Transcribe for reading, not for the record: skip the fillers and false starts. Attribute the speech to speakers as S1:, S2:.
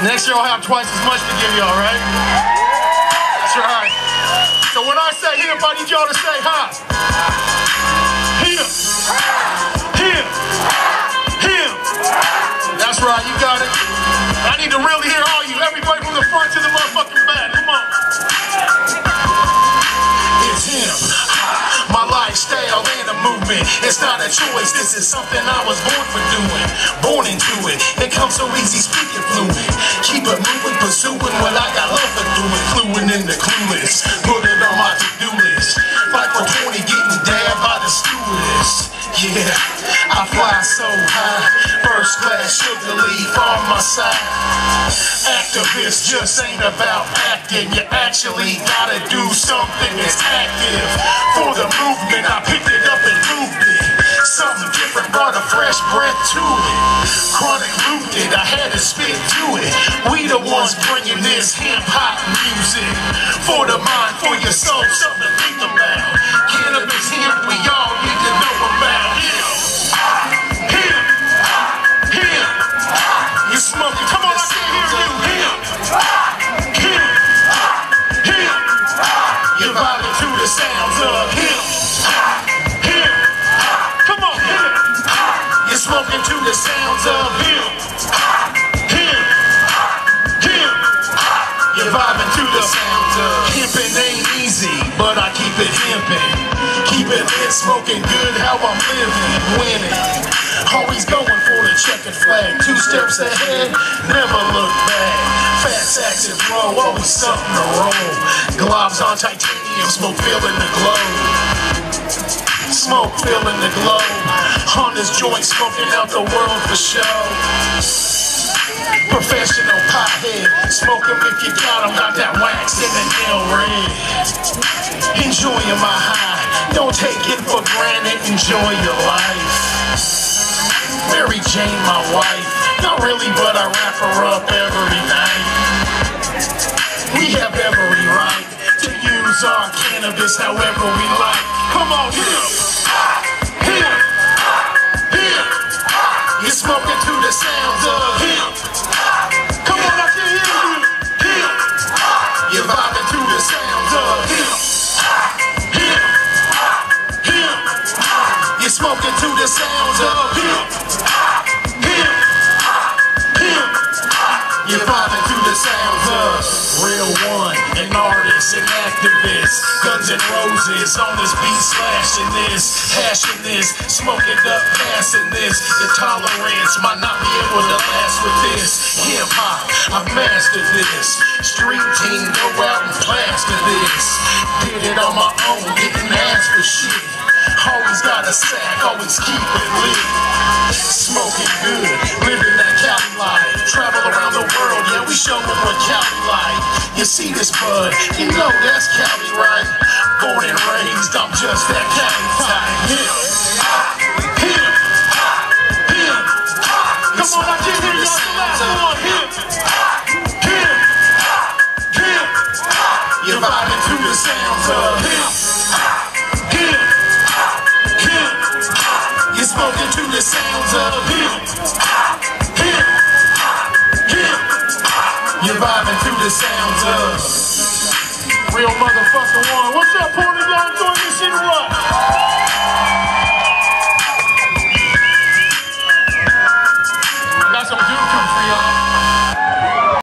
S1: Next year I'll have twice as much to give y'all, right? That's right. So when I say him, I need y'all to say hi. Him. Him. Him. That's right, you got it. I need to really hear all you. Everybody from the front to the motherfucking back. Come on. It's him. My lifestyle and a movement. It's not a choice. This is something I was born for doing. Born into it. It comes so easy speaking fluent. Keep it moving, pursuing what I got love for doing. Cluing in the clueless. Put it on my to-do list. Fight for 20, getting dabbed by the stewardess. Yeah, I fly so high. First class sugar leaf on my side. Activist just ain't about acting. You actually gotta do something that's active. For the movement, I picked it up and moved it. Something different, brought a fresh breath to it. Chronic rooted, I had to spit to it. We the ones bringing this hip-hop music. For the mind, for your soul, something to think about. Cannabis hemp, we all need to know about him. Him. Him. You smoking, come on, I can't hear you. Him. Him. Him. You're vibing to the sounds of him. Him. Come on, him. You're smoking to the sounds of him. Him. Him. You're vibing to the sounds of hemping ain't easy, but I keep it hemping. Keep it lit, smoking good, how I'm living, winning. Always going for the checkered flag. 2 steps ahead, never look back. Fast active flow, always something to roll. Gloves on titanium, smoke filling the globe. Smoke filling the globe. On this joint, smoking out the world for show. Professional pothead, smoke 'em if you got 'em, got that wax in the nail red. Enjoying my high, don't take it for granted, enjoy your life. Mary Jane, my wife, not really, but I wrap her up every night. We have every right to use our cannabis however we like. Come on, him, him, him. You're smoking to the sounds of him. Come on, I can hear you. Him. You're vibing to the sounds of him. Him. Him. You're smoking to the sounds of him. Him. Him. You're vibing to the sounds of Real One, an artist, an activist. Guns and Roses on this beat, slashing this, hashing this, smoking up, passing this. Your tolerance might not be able to last with this. Hip hop, I've mastered this. Street team, go out and plaster this. Did it on my own, didn't ask for shit. Always got a sack, always keep it lit. Smoking good, living that Cali life. Travel around the world, yeah, we show them what Cali like. You see this bud, you know that's Cali, right? Born and raised, I'm just that Cali type. Yeah.